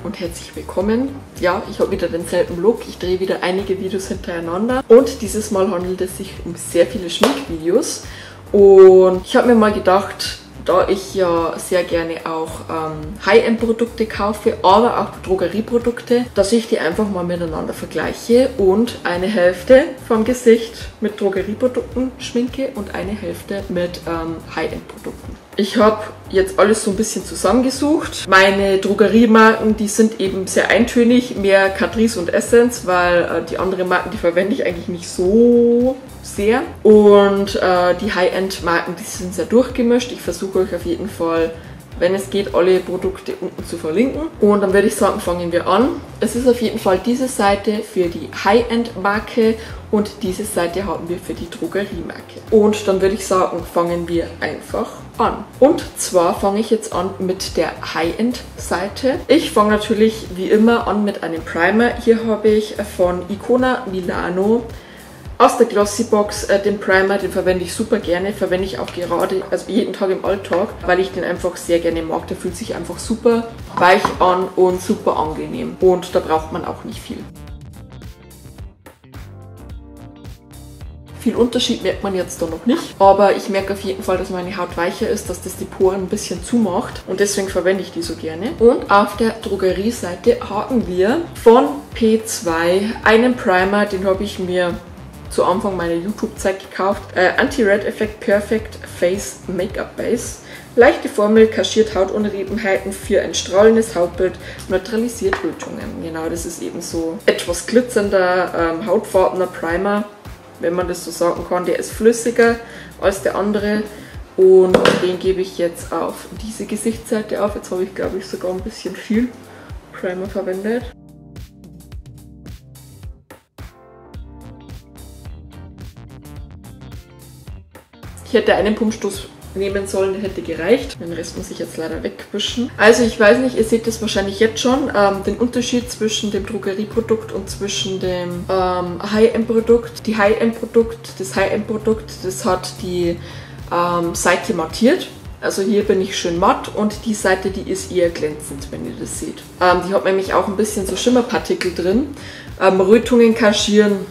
und herzlich willkommen. Ja, ich habe wieder denselben Look. Ich drehe wieder einige Videos hintereinander und dieses Mal handelt es sich um sehr viele Schminkvideos. Und ich habe mir mal gedacht, da ich ja sehr gerne auch High-End-Produkte kaufe, aber auch Drogerieprodukte, dass ich die einfach mal miteinander vergleiche und eine Hälfte vom Gesicht mit Drogerieprodukten schminke und eine Hälfte mit High-End-Produkten. Ich habe jetzt alles so ein bisschen zusammengesucht. Meine Drogeriemarken, die sind eben sehr eintönig, mehr Catrice und Essence, weil die anderen Marken, die verwende ich eigentlich nicht so sehr. Und die High-End-Marken, die sind sehr durchgemischt. Ich versuche euch auf jeden Fall, wenn es geht, alle Produkte unten zu verlinken. Und dann würde ich sagen, fangen wir an. Es ist auf jeden Fall diese Seite für die High-End-Marke und diese Seite haben wir für die Drogeriemarke. Und dann würde ich sagen, fangen wir einfach an. Und zwar fange ich jetzt an mit der High-End-Seite. Ich fange natürlich wie immer an mit einem Primer. Hier habe ich von Icona Milano aus der Glossybox den Primer, den verwende ich super gerne, verwende ich auch gerade, also jeden Tag im Alltag, weil ich den einfach sehr gerne mag. Der fühlt sich einfach super weich an und super angenehm und da braucht man auch nicht viel. Viel Unterschied merkt man jetzt da noch nicht, aber ich merke auf jeden Fall, dass meine Haut weicher ist, dass das die Poren ein bisschen zumacht und deswegen verwende ich die so gerne. Und auf der Drogerieseite haben wir von P2 einen Primer, den habe ich mir zu Anfang meiner YouTube-Zeit gekauft. Anti-Red Effect Perfect Face Make-up Base. Leichte Formel, kaschiert Hautunebenheiten für ein strahlendes Hautbild, neutralisiert Rötungen. Genau, das ist eben so etwas glitzernder, hautfarbener Primer, wenn man das so sagen kann. Der ist flüssiger als der andere und den gebe ich jetzt auf diese Gesichtsseite auf. Jetzt habe ich, glaube ich, sogar ein bisschen viel Primer verwendet. Ich hätte einen Pumpstoß nehmen sollen, der hätte gereicht. Den Rest muss ich jetzt leider wegwischen. Also ich weiß nicht, ihr seht das wahrscheinlich jetzt schon, den Unterschied zwischen dem Drogerieprodukt und zwischen dem High-End-Produkt. Das High-End-Produkt, das hat die Seite mattiert. Also hier bin ich schön matt und die Seite, die ist eher glänzend, wenn ihr das seht. Die hat nämlich auch ein bisschen so Schimmerpartikel drin. Rötungen kaschieren,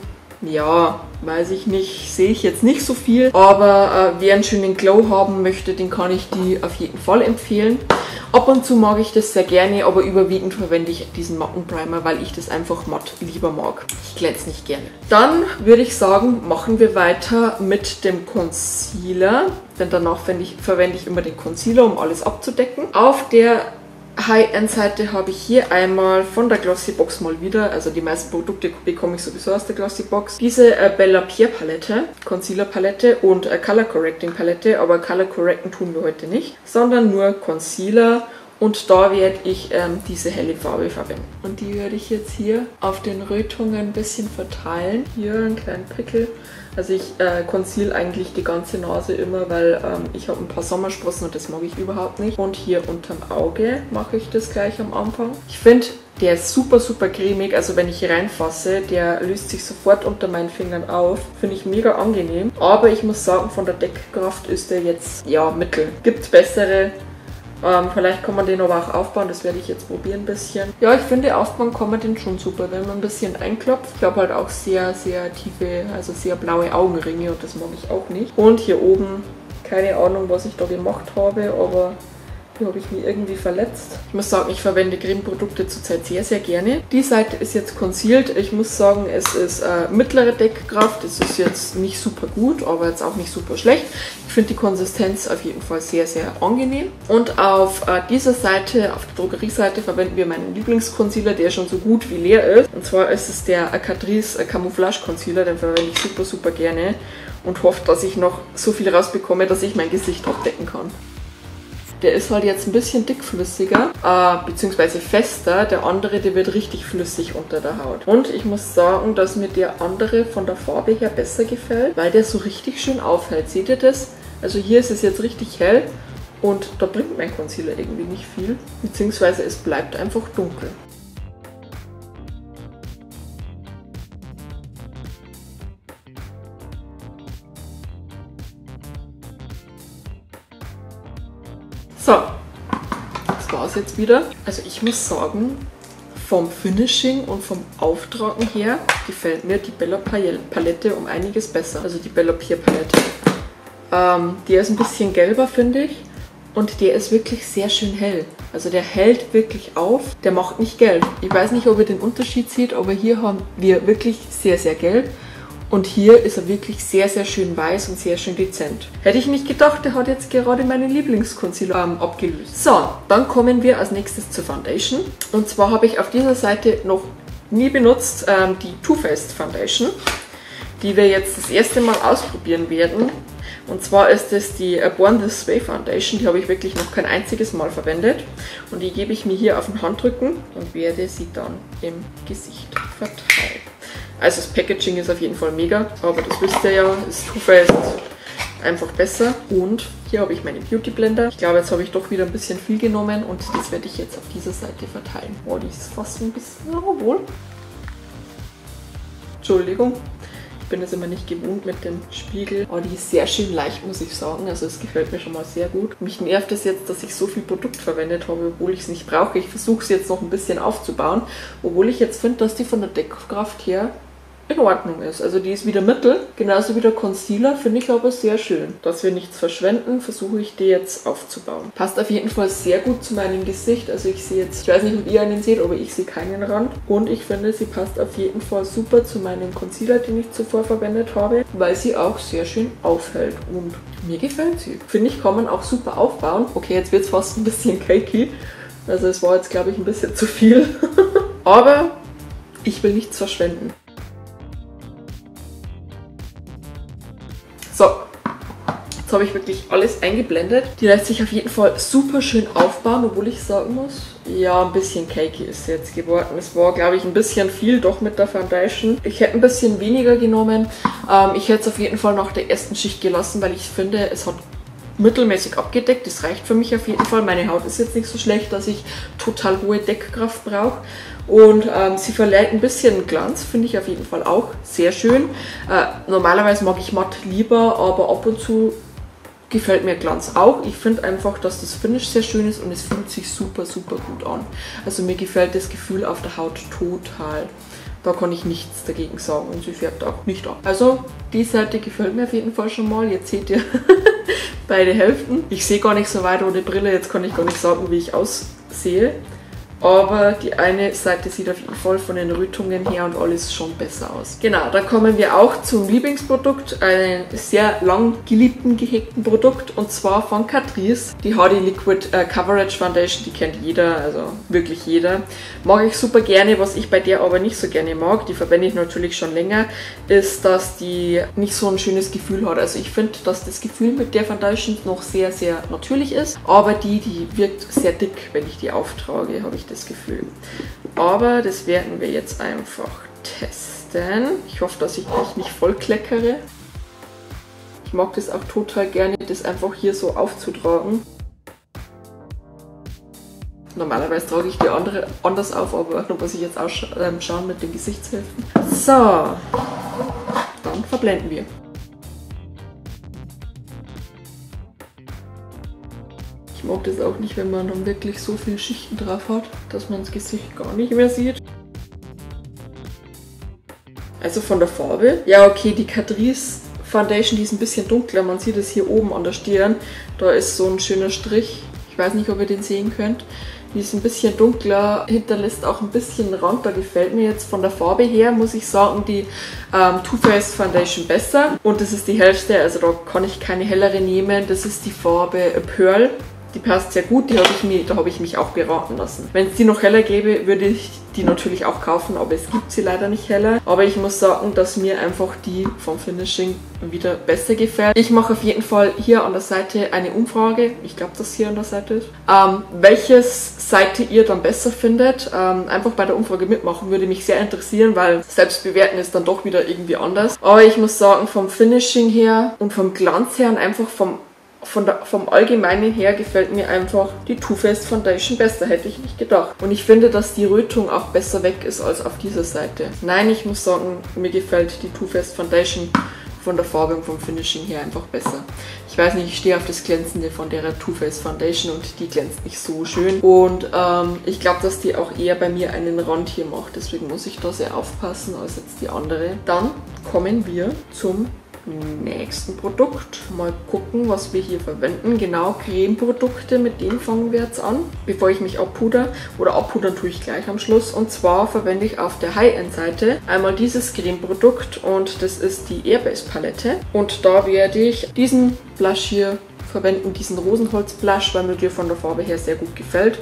ja, weiß ich nicht, sehe ich jetzt nicht so viel, aber wer einen schönen Glow haben möchte, den kann ich die auf jeden Fall empfehlen. Ab und zu mag ich das sehr gerne, aber überwiegend verwende ich diesen matten Primer, weil ich das einfach matt lieber mag. Ich glänze nicht gerne. Dann würde ich sagen, machen wir weiter mit dem Concealer, denn danach verwende ich immer den Concealer, um alles abzudecken. Auf der High-End-Seite habe ich hier einmal von der Glossybox mal wieder, also die meisten Produkte bekomme ich sowieso aus der Glossybox, diese Bella Pierre Palette, Concealer Palette und Color Correcting Palette, aber Color Correcting tun wir heute nicht, sondern nur Concealer und da werde ich diese helle Farbe verwenden. Und die werde ich jetzt hier auf den Rötungen ein bisschen verteilen. Hier einen kleinen Pickel. Also ich conceal eigentlich die ganze Nase immer, weil ich habe ein paar Sommersprossen und das mag ich überhaupt nicht. Und hier unterm Auge mache ich das gleich am Anfang. Ich finde, der ist super, super cremig. Also wenn ich reinfasse, der löst sich sofort unter meinen Fingern auf. Finde ich mega angenehm. Aber ich muss sagen, von der Deckkraft ist der jetzt, ja, mittel. Gibt bessere. Vielleicht kann man den aber auch aufbauen, das werde ich jetzt probieren ein bisschen. Ja, ich finde, aufbauen kann man den schon super, wenn man ein bisschen einklopft. Ich habe halt auch sehr, sehr tiefe, also sehr blaue Augenringe und das mag ich auch nicht. Und hier oben, keine Ahnung, was ich da gemacht habe, aber hier habe ich mich irgendwie verletzt. Ich muss sagen, ich verwende Cremeprodukte zurzeit sehr, sehr gerne. Die Seite ist jetzt concealed. Ich muss sagen, es ist mittlere Deckkraft. Es ist jetzt nicht super gut, aber jetzt auch nicht super schlecht. Ich finde die Konsistenz auf jeden Fall sehr, sehr angenehm. Und auf dieser Seite, auf der Drogerieseite, verwenden wir meinen Lieblingsconcealer, der schon so gut wie leer ist. Und zwar ist es der Catrice Camouflage Concealer. Den verwende ich super, super gerne und hoffe, dass ich noch so viel rausbekomme, dass ich mein Gesicht abdecken kann. Der ist halt jetzt ein bisschen dickflüssiger, beziehungsweise fester. Der andere, der wird richtig flüssig unter der Haut. Und ich muss sagen, dass mir der andere von der Farbe her besser gefällt, weil der so richtig schön aufhält. Seht ihr das? Also hier ist es jetzt richtig hell und da bringt mein Concealer irgendwie nicht viel, beziehungsweise es bleibt einfach dunkel. So, das war es jetzt wieder. Also ich muss sagen, vom Finishing und vom Auftragen her gefällt mir die Bella Palette um einiges besser. Also die Bella Pierre Palette. Der ist ein bisschen gelber, finde ich. Und der ist wirklich sehr schön hell. Also der hält wirklich auf. Der macht nicht gelb. Ich weiß nicht, ob ihr den Unterschied seht, aber hier haben wir wirklich sehr, sehr gelb. Und hier ist er wirklich sehr, sehr schön weiß und sehr schön dezent. Hätte ich nicht gedacht, der hat jetzt gerade meinen Lieblingsconcealer abgelöst. So, dann kommen wir als nächstes zur Foundation. Und zwar habe ich auf dieser Seite noch nie benutzt die Too Faced Foundation, die wir jetzt das erste Mal ausprobieren werden. Und zwar ist es die Born This Way Foundation. Die habe ich wirklich noch kein einziges Mal verwendet. Und die gebe ich mir hier auf den Handrücken und werde sie dann im Gesicht verteilen. Also das Packaging ist auf jeden Fall mega, aber das wisst ihr ja, ist Too Faced einfach besser. Und hier habe ich meine Beauty Blender. Ich glaube, jetzt habe ich doch wieder ein bisschen viel genommen und das werde ich jetzt auf dieser Seite verteilen. Oh, die ist fast ein bisschen, obwohl. Entschuldigung. Ich bin das immer nicht gewohnt mit dem Spiegel. Oh, die ist sehr schön leicht, muss ich sagen. Also es gefällt mir schon mal sehr gut. Mich nervt es jetzt, dass ich so viel Produkt verwendet habe, obwohl ich es nicht brauche. Ich versuche es jetzt noch ein bisschen aufzubauen. Obwohl ich jetzt finde, dass die von der Deckkraft her in Ordnung ist. Also die ist wieder mittel, genauso wie der Concealer, finde ich aber sehr schön. Dass wir nichts verschwenden, versuche ich die jetzt aufzubauen. Passt auf jeden Fall sehr gut zu meinem Gesicht. Also ich sehe jetzt, ich weiß nicht, ob ihr einen seht, aber ich sehe keinen Rand. Und ich finde, sie passt auf jeden Fall super zu meinem Concealer, den ich zuvor verwendet habe, weil sie auch sehr schön aufhält. Und mir gefällt sie. Finde ich, kann man auch super aufbauen. Okay, jetzt wird es fast ein bisschen cakey. Also es war jetzt, glaube ich, ein bisschen zu viel. Aber ich will nichts verschwenden. So, jetzt habe ich wirklich alles eingeblendet. Die lässt sich auf jeden Fall super schön aufbauen, obwohl ich sagen muss, ja, ein bisschen cakey ist sie jetzt geworden. Es war, glaube ich, ein bisschen viel doch mit der Foundation. Ich hätte ein bisschen weniger genommen. Ich hätte es auf jeden Fall nach der ersten Schicht gelassen, weil ich finde, es hat mittelmäßig abgedeckt. Das reicht für mich auf jeden Fall. Meine Haut ist jetzt nicht so schlecht, dass ich total hohe Deckkraft brauche. Und sie verleiht ein bisschen Glanz, finde ich auf jeden Fall auch sehr schön. Normalerweise mag ich matt lieber, aber ab und zu gefällt mir Glanz auch. Ich finde einfach, dass das Finish sehr schön ist und es fühlt sich super, super gut an. Also mir gefällt das Gefühl auf der Haut total. Da kann ich nichts dagegen sagen und sie färbt auch nicht ab. Also die Seite gefällt mir auf jeden Fall schon mal. Jetzt seht ihr beide Hälften. Ich sehe gar nicht so weit ohne Brille, jetzt kann ich gar nicht sagen, wie ich aussehe. Aber die eine Seite sieht auf jeden Fall von den Rötungen her und alles schon besser aus. Genau, da kommen wir auch zum Lieblingsprodukt, einem sehr lang geliebten, gehegten Produkt, und zwar von Catrice. Die HD Liquid Coverage Foundation, die kennt jeder, also wirklich jeder. Mag ich super gerne, was ich bei der aber nicht so gerne mag, die verwende ich natürlich schon länger, ist, dass die nicht so ein schönes Gefühl hat. Also ich finde, dass das Gefühl mit der Foundation noch sehr, sehr natürlich ist, aber die wirkt sehr dick, wenn ich die auftrage, habe ich das Gefühl. Aber das werden wir jetzt einfach testen. Ich hoffe, dass ich mich nicht voll kleckere. Ich mag das auch total gerne, das einfach hier so aufzutragen. Normalerweise trage ich die andere anders auf, aber da muss ich jetzt auch schauen mit den Gesichtshälften. So, dann verblenden wir. Ich mag das auch nicht, wenn man dann wirklich so viele Schichten drauf hat, dass man das Gesicht gar nicht mehr sieht. Also von der Farbe, ja okay, die Catrice Foundation, die ist ein bisschen dunkler, man sieht es hier oben an der Stirn, da ist so ein schöner Strich, ich weiß nicht, ob ihr den sehen könnt. Die ist ein bisschen dunkler, hinterlässt auch ein bisschen Rand, da gefällt mir jetzt von der Farbe her, muss ich sagen, die Too Faced Foundation besser. Und das ist die hellste, also da kann ich keine hellere nehmen, das ist die Farbe Pearl. Die passt sehr gut, da habe ich mich auch beraten lassen. Wenn es die noch heller gäbe, würde ich die natürlich auch kaufen, aber es gibt sie leider nicht heller. Aber ich muss sagen, dass mir einfach die vom Finishing wieder besser gefällt. Ich mache auf jeden Fall hier an der Seite eine Umfrage, ich glaube, dass hier an der Seite ist, welches Seite ihr dann besser findet. Einfach bei der Umfrage mitmachen, würde mich sehr interessieren, weil selbst bewerten ist dann doch wieder irgendwie anders. Aber ich muss sagen, vom Finishing her und vom Glanz her und einfach vom Allgemeinen her gefällt mir einfach die Too Faced Foundation besser, hätte ich nicht gedacht. Und ich finde, dass die Rötung auch besser weg ist als auf dieser Seite. Nein, ich muss sagen, mir gefällt die Too Faced Foundation von der Farbe und vom Finishing her einfach besser. Ich weiß nicht, ich stehe auf das Glänzende von der Too Faced Foundation und die glänzt nicht so schön. Und ich glaube, dass die auch eher bei mir einen Rand hier macht. Deswegen muss ich da sehr aufpassen als jetzt die andere. Dann kommen wir zum nächsten Produkt. Mal gucken, was wir hier verwenden. Genau, Cremeprodukte, mit denen fangen wir jetzt an, bevor ich mich abpuder. Oder abpudern tue ich gleich am Schluss. Und zwar verwende ich auf der High-End-Seite einmal dieses Cremeprodukt und das ist die Airbase Palette. Und da werde ich diesen Blush hier verwenden, diesen Rosenholz-Blush, weil mir der von der Farbe her sehr gut gefällt.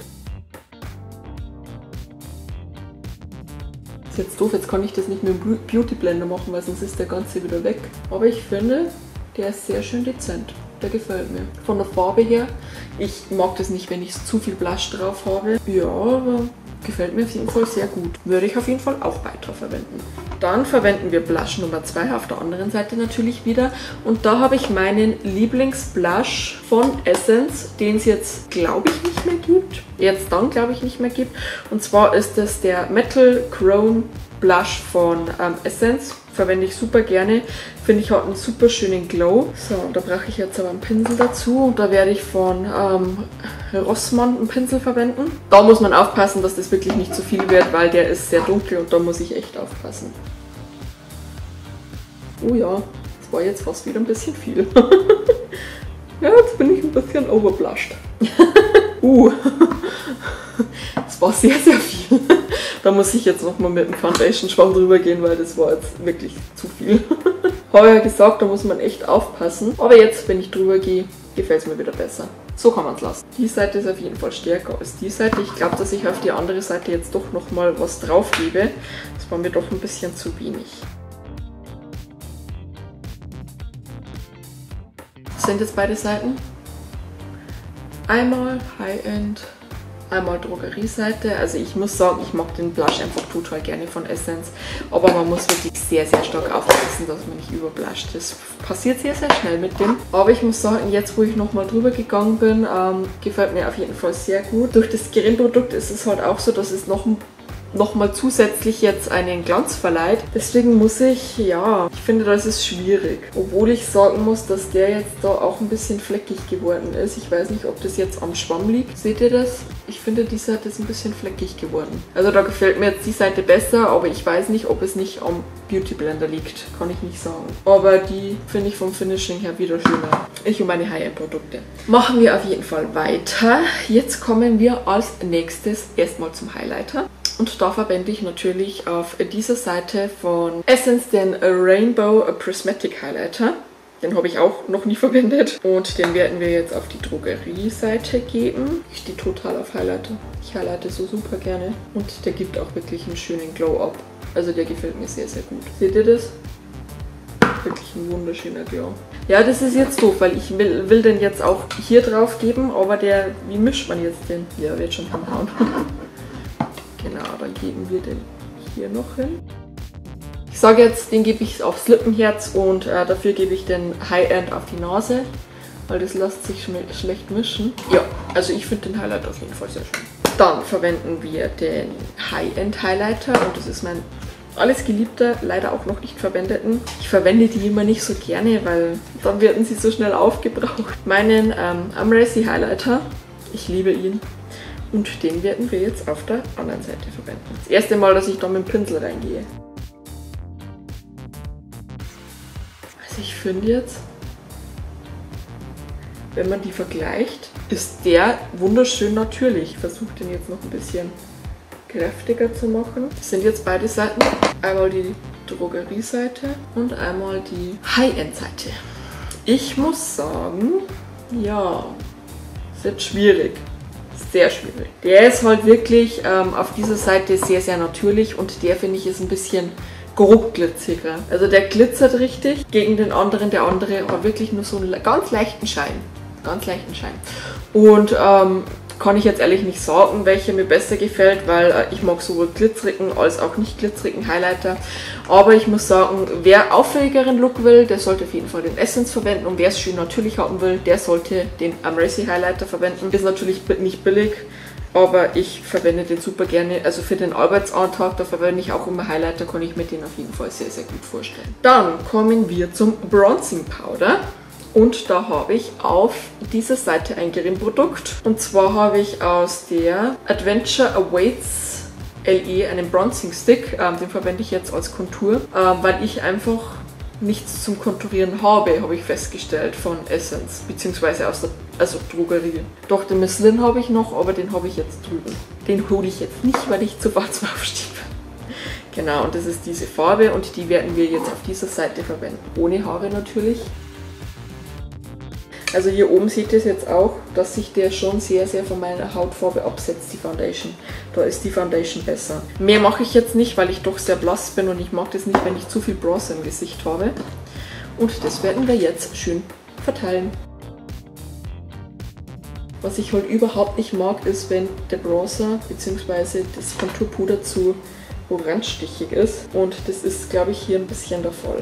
Jetzt doof, jetzt kann ich das nicht mit dem Beauty Blender machen, weil sonst ist der ganze wieder weg. Aber ich finde, der ist sehr schön dezent. Der gefällt mir. Von der Farbe her, ich mag das nicht, wenn ich zu viel Blush drauf habe. Ja, aber gefällt mir auf jeden Fall sehr gut. Würde ich auf jeden Fall auch weiter verwenden. Dann verwenden wir Blush Nummer 2 auf der anderen Seite natürlich wieder. Und da habe ich meinen Lieblingsblush von Essence, den es jetzt, glaube ich, nicht mehr gibt. Jetzt dann, glaube ich, nicht mehr gibt. Und zwar ist das der Metal Chrome Blush von Essence. Verwende ich super gerne. Finde ich, hat einen super schönen Glow. So, und da brauche ich jetzt aber einen Pinsel dazu. Und da werde ich von Rossmann einen Pinsel verwenden. Da muss man aufpassen, dass das wirklich nicht zu viel wird, weil der ist sehr dunkel und da muss ich echt aufpassen. Oh ja, das war jetzt fast wieder ein bisschen viel. Ja, jetzt bin ich ein bisschen overblushed. Das war sehr, sehr viel. Da muss ich jetzt nochmal mit dem Foundation-Schwamm drüber gehen, weil das war jetzt wirklich zu viel. Habe ja gesagt, da muss man echt aufpassen. Aber jetzt, wenn ich drüber gehe, gefällt es mir wieder besser. So kann man es lassen. Die Seite ist auf jeden Fall stärker als die Seite. Ich glaube, dass ich auf die andere Seite jetzt doch nochmal was drauf gebe. Das war mir doch ein bisschen zu wenig. Das sind jetzt beide Seiten. Einmal High-End, einmal Drogerieseite. Also ich muss sagen, ich mag den Blush einfach total gerne von Essence. Aber man muss wirklich sehr, sehr stark aufpassen, dass man nicht überblusht. Das passiert sehr, sehr schnell mit dem. Aber ich muss sagen, jetzt wo ich nochmal drüber gegangen bin, gefällt mir auf jeden Fall sehr gut. Durch das Cremeprodukt ist es halt auch so, dass es nochmal zusätzlich jetzt einen Glanz verleiht. Deswegen muss ich, ja, ich finde, das ist schwierig. Obwohl ich sagen muss, dass der jetzt da auch ein bisschen fleckig geworden ist. Ich weiß nicht, ob das jetzt am Schwamm liegt. Seht ihr das? Ich finde, die Seite ist ein bisschen fleckig geworden. Also da gefällt mir jetzt die Seite besser, aber ich weiß nicht, ob es nicht am Beauty Blender liegt. Kann ich nicht sagen. Aber die finde ich vom Finishing her wieder schöner. Ich und meine High-End-Produkte. Machen wir auf jeden Fall weiter. Jetzt kommen wir als nächstes erstmal zum Highlighter. Und da verwende ich natürlich auf dieser Seite von Essence den Rainbow Prismatic Highlighter. Den habe ich auch noch nie verwendet. Und den werden wir jetzt auf die Drogerie-Seite geben. Ich stehe total auf Highlighter. Ich highlighte so super gerne. Und der gibt auch wirklich einen schönen Glow-Up. Also der gefällt mir sehr, sehr gut. Seht ihr das? Wirklich ein wunderschöner Glow. Ja, das ist jetzt doof, weil ich will den jetzt auch hier drauf geben. Aber der, wie mischt man jetzt den? Ja, wird schon hinhauen. Genau, dann geben wir den hier noch hin. Ich sage jetzt, den gebe ich aufs Lippenherz und dafür gebe ich den High-End auf die Nase, weil das lässt sich schlecht mischen. Ja, also ich finde den Highlighter auf jeden Fall sehr schön. Dann verwenden wir den High-End Highlighter und das ist mein alles geliebter, leider auch noch nicht verwendeten. Ich verwende die immer nicht so gerne, weil dann werden sie so schnell aufgebraucht. Meinen Amrezy Highlighter, ich liebe ihn. Und den werden wir jetzt auf der anderen Seite verwenden. Das erste Mal, dass ich da mit dem Pinsel reingehe. Also ich finde jetzt, wenn man die vergleicht, ist der wunderschön natürlich. Ich versuche den jetzt noch ein bisschen kräftiger zu machen. Das sind jetzt beide Seiten. Einmal die Drogerieseite und einmal die High-End-Seite. Ich muss sagen, ja, ist jetzt schwierig. Sehr schwierig. Der ist halt wirklich auf dieser Seite sehr, sehr natürlich und der, finde ich, ist ein bisschen grobglitziger. Also der glitzert richtig gegen den anderen. Der andere hat wirklich nur so einen ganz leichten Schein. Ganz leichten Schein. Und kann ich jetzt ehrlich nicht sagen, welcher mir besser gefällt, weil ich mag sowohl glitzerigen als auch nicht glitzerigen Highlighter. Aber ich muss sagen, wer auffälligeren Look will, der sollte auf jeden Fall den Essence verwenden. Und wer es schön natürlich haben will, der sollte den Amrezy Highlighter verwenden. Ist natürlich nicht billig. Aber ich verwende den super gerne, also für den Arbeitsalltag, da verwende ich auch immer Highlighter, kann ich mir den auf jeden Fall sehr, sehr gut vorstellen. Dann kommen wir zum Bronzing Powder. Und da habe ich auf dieser Seite ein Creme-Produkt. Und zwar habe ich aus der Adventure Awaits LE einen Bronzing Stick. Den verwende ich jetzt als Kontur, weil ich einfach nichts zum Konturieren habe ich festgestellt von Essence, beziehungsweise aus der Drogerie. Doch den Misslin habe ich noch, aber den habe ich jetzt drüben. Den hole ich jetzt nicht, weil ich zu schwarz aufstehe. Genau, und das ist diese Farbe und die werden wir jetzt auf dieser Seite verwenden. Ohne Haare natürlich. Also hier oben seht ihr es jetzt auch, dass sich der schon sehr, sehr von meiner Hautfarbe absetzt, die Foundation. Da ist die Foundation besser. Mehr mache ich jetzt nicht, weil ich doch sehr blass bin und ich mag das nicht, wenn ich zu viel Bronzer im Gesicht habe. Und das werden wir jetzt schön verteilen. Was ich halt überhaupt nicht mag, ist, wenn der Bronzer bzw. das Konturpuder zu orange-stichig ist. Und das ist, glaube ich, hier ein bisschen der Fall.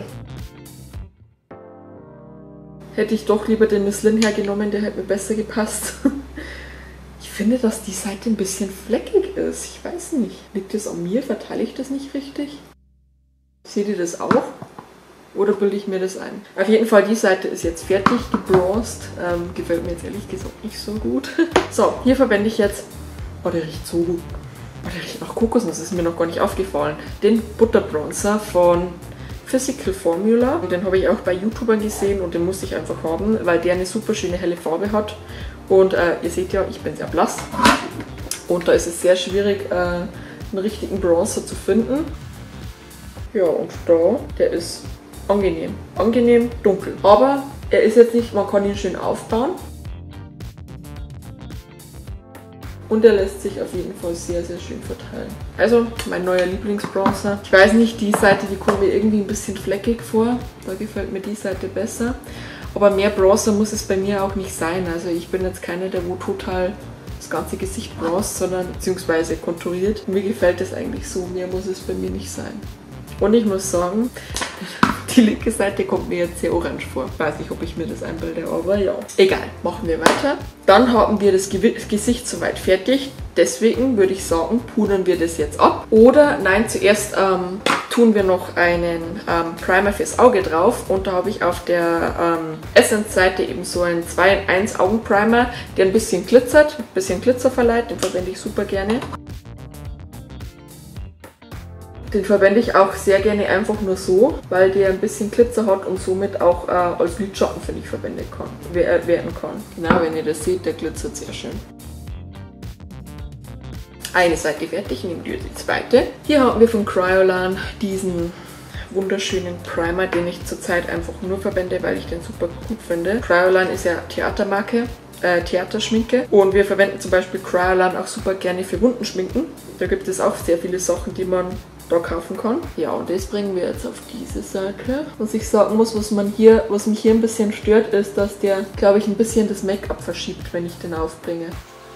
Hätte ich doch lieber den Misslin hergenommen, der hätte mir besser gepasst. Ich finde, dass die Seite ein bisschen fleckig ist. Ich weiß nicht. Liegt das an mir? Verteile ich das nicht richtig? Seht ihr das auch? Oder bilde ich mir das ein? Auf jeden Fall, die Seite ist jetzt fertig, gebronzt. Gefällt mir jetzt ehrlich gesagt nicht so gut. So, hier verwende ich jetzt... Oh, der riecht so gut. Oh, der riecht nach Kokosnuss, das ist mir noch gar nicht aufgefallen. Den Butterbronzer von Physical Formula. Den habe ich auch bei YouTubern gesehen und den musste ich einfach haben, weil der eine super schöne helle Farbe hat. Und ihr seht ja, ich bin sehr blass. Und da ist es sehr schwierig, einen richtigen Bronzer zu finden. Ja, und da, der ist angenehm. Angenehm dunkel. Aber er ist jetzt nicht, man kann ihn schön aufbauen. Und er lässt sich auf jeden Fall sehr, sehr schön verteilen. Also mein neuer Lieblingsbronzer. Ich weiß nicht, die Seite, die kommt mir irgendwie ein bisschen fleckig vor. Da gefällt mir die Seite besser. Aber mehr Bronzer muss es bei mir auch nicht sein. Also ich bin jetzt keiner, der wo total das ganze Gesicht bronzt, sondern beziehungsweise konturiert. Mir gefällt es eigentlich so. Mehr muss es bei mir nicht sein. Und ich muss sagen, die linke Seite kommt mir jetzt sehr orange vor. Ich weiß nicht, ob ich mir das einbilde, aber ja. Egal, machen wir weiter. Dann haben wir das Gesicht soweit fertig. Deswegen würde ich sagen, pudern wir das jetzt ab. Oder nein, zuerst tun wir noch einen Primer fürs Auge drauf. Und da habe ich auf der Essence-Seite eben so einen 2-in-1 Augenprimer, der ein bisschen glitzert, ein bisschen Glitzer verleiht. Den verwende ich super gerne. Den verwende ich auch sehr gerne einfach nur so, weil der ein bisschen Glitzer hat und somit auch als Lidschatten, finde ich, verwendet werden kann. Genau, wenn ihr das seht, der glitzert sehr schön. Eine Seite fertig, nehmen wir die zweite. Hier haben wir von Kryolan diesen wunderschönen Primer, den ich zurzeit einfach nur verwende, weil ich den super gut finde. Kryolan ist ja Theatermarke. Theaterschminke und wir verwenden zum Beispiel Kryolan auch super gerne für Wundenschminken. Da gibt es auch sehr viele Sachen, die man da kaufen kann. Ja, und das bringen wir jetzt auf diese Seite. Was ich sagen muss, was mich hier ein bisschen stört, ist, dass der, glaube ich, ein bisschen das Make-up verschiebt, wenn ich den aufbringe.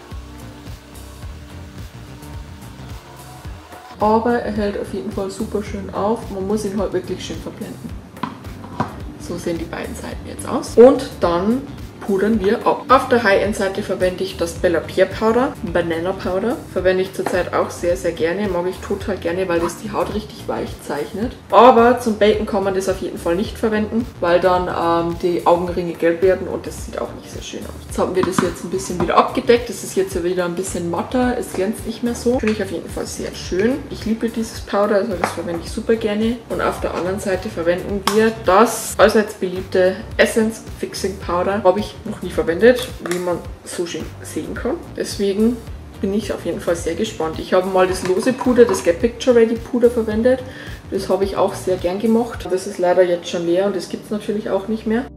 Aber er hält auf jeden Fall super schön auf. Man muss ihn halt wirklich schön verblenden. So sehen die beiden Seiten jetzt aus. Und dann pudern wir ab. Auf der High-End-Seite verwende ich das Bella Pierre Powder, Banana Powder. Verwende ich zurzeit auch sehr, sehr gerne. Mag ich total gerne, weil das die Haut richtig weich zeichnet. Aber zum Baken kann man das auf jeden Fall nicht verwenden, weil dann die Augenringe gelb werden und das sieht auch nicht sehr schön aus. Jetzt haben wir das jetzt ein bisschen wieder abgedeckt. Das ist jetzt wieder ein bisschen matter. Es glänzt nicht mehr so. Finde ich auf jeden Fall sehr schön. Ich liebe dieses Powder, also das verwende ich super gerne. Und auf der anderen Seite verwenden wir das allseits beliebte Essence Fixing Powder. Habe ich noch nie verwendet, wie man so schön sehen kann. Deswegen bin ich auf jeden Fall sehr gespannt. Ich habe mal das lose Puder, das Get Picture Ready Puder verwendet. Das habe ich auch sehr gern gemacht. Das ist leider jetzt schon leer und das gibt es natürlich auch nicht mehr.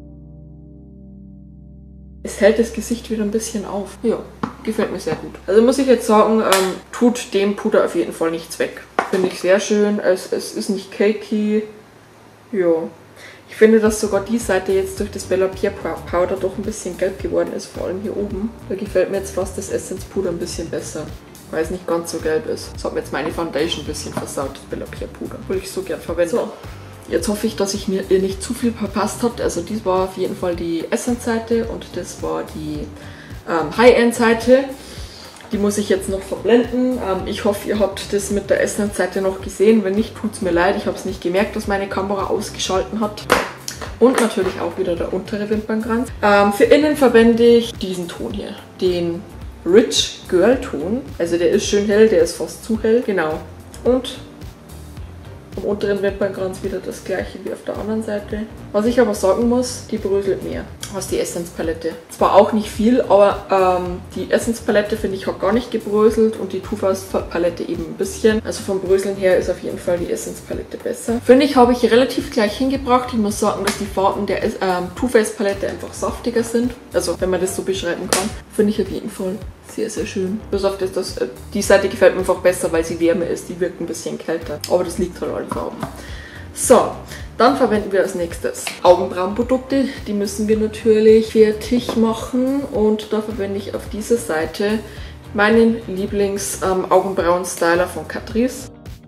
Es hält das Gesicht wieder ein bisschen auf. Ja, gefällt mir sehr gut. Also muss ich jetzt sagen, tut dem Puder auf jeden Fall nichts weg. Finde ich sehr schön. Es ist nicht cakey. Ja. Ich finde, dass sogar die Seite jetzt durch das Bella Pierre Powder doch ein bisschen gelb geworden ist, vor allem hier oben. Da gefällt mir jetzt fast das Essence Puder ein bisschen besser, weil es nicht ganz so gelb ist. Das hat mir jetzt meine Foundation ein bisschen versaut, das Bella Pierre Puder. Würde ich so gern verwenden. So, jetzt hoffe ich, dass ihr nicht zu viel verpasst habt. Also dies war auf jeden Fall die Essence-Seite und das war die High-End-Seite. Die muss ich jetzt noch verblenden. Ich hoffe, ihr habt das mit der Essence-Seite noch gesehen. Wenn nicht, tut es mir leid. Ich habe es nicht gemerkt, dass meine Kamera ausgeschalten hat. Und natürlich auch wieder der untere Wimpernkranz. Für innen verwende ich diesen Ton hier, den Rich Girl Ton. Also der ist schön hell, der ist fast zu hell. Genau. Und am unteren Wimpernkranz wieder das gleiche wie auf der anderen Seite. Was ich aber sagen muss, die bröselt mehr als die Essence Palette. Zwar auch nicht viel, aber die Essence Palette finde ich hat gar nicht gebröselt und die Too Faced Palette eben ein bisschen. Also vom Bröseln her ist auf jeden Fall die Essence Palette besser. Finde ich, habe ich relativ gleich hingebracht. Ich muss sagen, dass die Farben der Too Faced Palette einfach saftiger sind. Also wenn man das so beschreiben kann. Finde ich auf jeden Fall sehr, sehr schön. Bis auf das, die Seite gefällt mir einfach besser, weil sie wärmer ist. Die wirkt ein bisschen kälter. Aber das liegt halt an den Farben. So, dann verwenden wir als nächstes Augenbrauenprodukte. Die müssen wir natürlich fertig machen. Und da verwende ich auf dieser Seite meinen Lieblings-Augenbrauen-Styler von Catrice.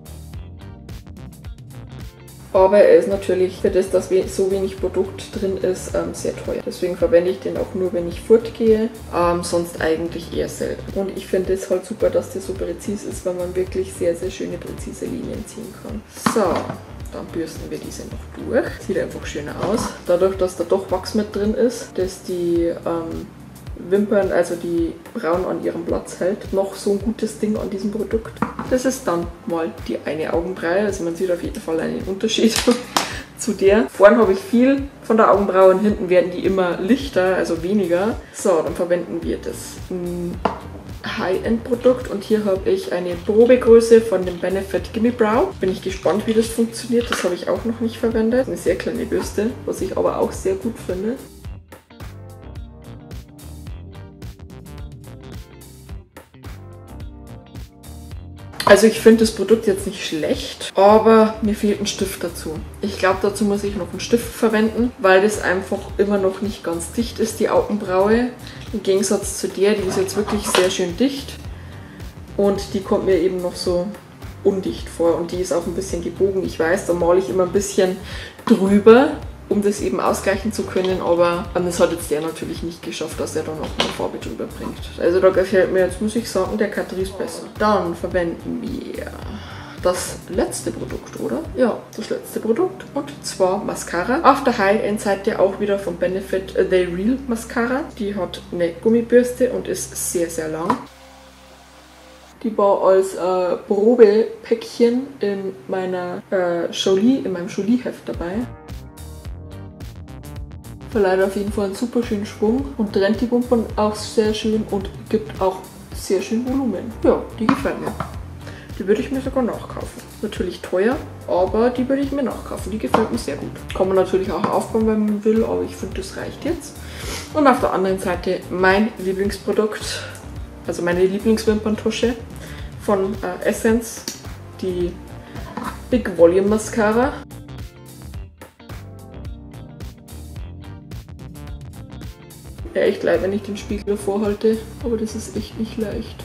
Aber er ist natürlich für das, dass so wenig Produkt drin ist, sehr teuer. Deswegen verwende ich den auch nur, wenn ich fortgehe. Sonst eigentlich eher selten. Und ich finde es halt super, dass der so präzise ist, weil man wirklich sehr, sehr schöne, präzise Linien ziehen kann. So, dann bürsten wir diese noch durch. Sieht einfach schöner aus. Dadurch, dass da doch Wachs mit drin ist, dass die Wimpern, also die Brauen an ihrem Platz hält. Noch so ein gutes Ding an diesem Produkt. Das ist dann mal die eine Augenbraue. Also man sieht auf jeden Fall einen Unterschied zu der. Vorne habe ich viel von der Augenbraue und hinten werden die immer lichter, also weniger. So, dann verwenden wir das High-End-Produkt und hier habe ich eine Probegröße von dem Benefit Gimme Brow. Bin ich gespannt, wie das funktioniert. Das habe ich auch noch nicht verwendet. Eine sehr kleine Bürste, was ich aber auch sehr gut finde. Also ich finde das Produkt jetzt nicht schlecht, aber mir fehlt ein Stift dazu. Ich glaube, dazu muss ich noch einen Stift verwenden, weil das einfach immer noch nicht ganz dicht ist, die Augenbraue. Im Gegensatz zu der, die ist jetzt wirklich sehr schön dicht und die kommt mir eben noch so undicht vor und die ist auch ein bisschen gebogen. Ich weiß, da male ich immer ein bisschen drüber, um das eben ausgleichen zu können, aber das hat jetzt der natürlich nicht geschafft, dass er da noch eine Farbe drüber bringt. Also da gefällt mir jetzt, muss ich sagen, der Catrice besser. Dann verwenden wir das letzte Produkt, oder? Ja, das letzte Produkt und zwar Mascara. Auf der High-End-Seite auch wieder von Benefit The Real Mascara. Die hat eine Gummibürste und ist sehr, sehr lang. Die war als Probepäckchen in meinem Jolie-Heft dabei. Verleiht auf jeden Fall einen super schönen Schwung und trennt die Wimpern auch sehr schön und gibt auch sehr schön Volumen. Ja, die gefällt mir. Die würde ich mir sogar nachkaufen. Natürlich teuer, aber die würde ich mir nachkaufen. Die gefällt mir sehr gut. Kann man natürlich auch aufbauen, wenn man will, aber ich finde, das reicht jetzt. Und auf der anderen Seite mein Lieblingsprodukt, also meine Lieblingswimperntusche von Essence, die Big Volume Mascara. Ja, echt leid, wenn ich den Spiegel vorhalte, aber das ist echt nicht leicht.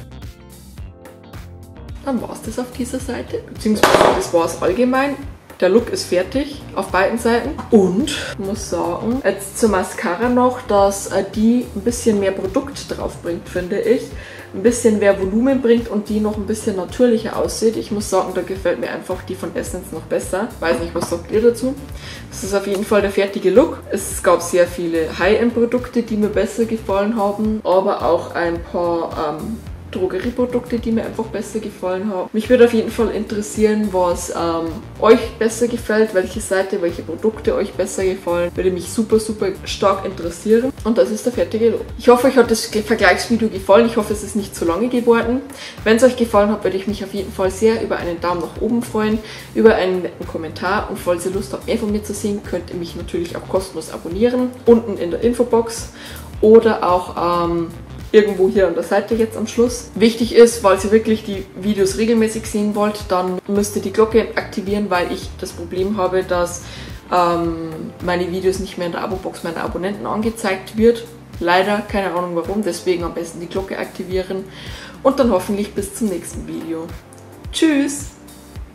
Dann war es das auf dieser Seite, beziehungsweise das war es allgemein. Der Look ist fertig auf beiden Seiten und ich muss sagen, jetzt zur Mascara noch, dass die ein bisschen mehr Produkt drauf bringt, finde ich. Ein bisschen mehr Volumen bringt und die noch ein bisschen natürlicher aussieht. Ich muss sagen, da gefällt mir einfach die von Essence noch besser. Weiß nicht, was sagt ihr dazu? Das ist auf jeden Fall der fertige Look. Es gab sehr viele High-End-Produkte, die mir besser gefallen haben, aber auch ein paar Drogerieprodukte, die mir einfach besser gefallen haben. Mich würde auf jeden Fall interessieren, was euch besser gefällt, welche Seite, welche Produkte euch besser gefallen. Würde mich super, super stark interessieren. Und das ist der fertige Look. Ich hoffe, euch hat das Vergleichsvideo gefallen. Ich hoffe, es ist nicht zu lange geworden. Wenn es euch gefallen hat, würde ich mich auf jeden Fall sehr über einen Daumen nach oben freuen, über einen netten Kommentar. Und falls ihr Lust habt, mehr von mir zu sehen, könnt ihr mich natürlich auch kostenlos abonnieren. Unten in der Infobox oder auch irgendwo hier an der Seite jetzt am Schluss. Wichtig ist, falls ihr wirklich die Videos regelmäßig sehen wollt, dann müsst ihr die Glocke aktivieren, weil ich das Problem habe, dass meine Videos nicht mehr in der Abo-Box meiner Abonnenten angezeigt wird. Leider, keine Ahnung warum, deswegen am besten die Glocke aktivieren und dann hoffentlich bis zum nächsten Video. Tschüss!